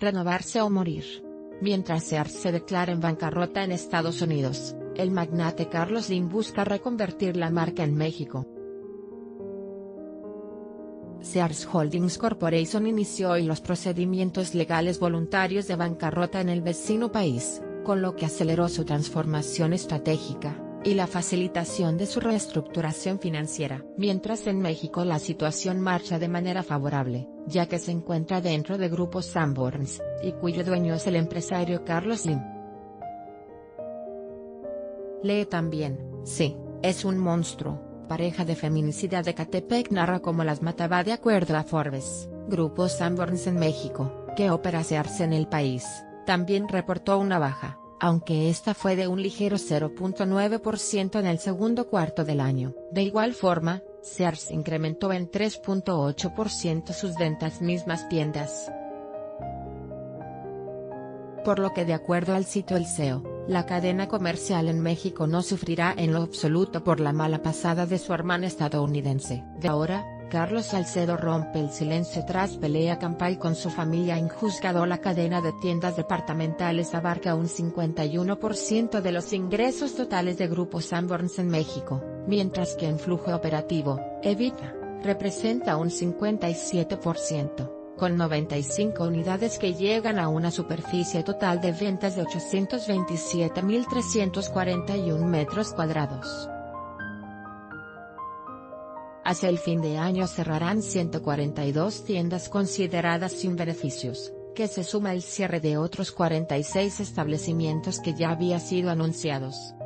renovarse o morir. Mientras Sears se declara en bancarrota en Estados Unidos, el magnate Carlos Slim busca reconvertir la marca en México. Sears Holdings Corporation inició hoy los procedimientos legales voluntarios de bancarrota en el vecino país, con lo que aceleró su transformación estratégica y la facilitación de su reestructuración financiera. Mientras en México la situación marcha de manera favorable, ya que se encuentra dentro de Grupo Sanborns, y cuyo dueño es el empresario Carlos Slim. Lee también, sí, es un monstruo. Pareja de feminicida de Catepec narra cómo las mataba. De acuerdo a Forbes, Grupo Sanborns en México, que opera Sears en el país, también reportó una baja, aunque esta fue de un ligero 0.9% en el segundo cuarto del año. De igual forma, Sears incrementó en 3.8% sus ventas mismas tiendas. Por lo que de acuerdo al sitio El SEO, la cadena comercial en México no sufrirá en lo absoluto por la mala pasada de su hermana estadounidense. De ahora, Carlos Salcedo rompe el silencio tras pelea campal con su familia en juzgado. La cadena de tiendas departamentales abarca un 51% de los ingresos totales de Grupo Sanborns en México, mientras que en flujo operativo, EBITDA, representa un 57%. Con 95 unidades que llegan a una superficie total de ventas de 827.341 metros cuadrados. Hacia el fin de año cerrarán 142 tiendas consideradas sin beneficios, que se suma el cierre de otros 46 establecimientos que ya había sido anunciados.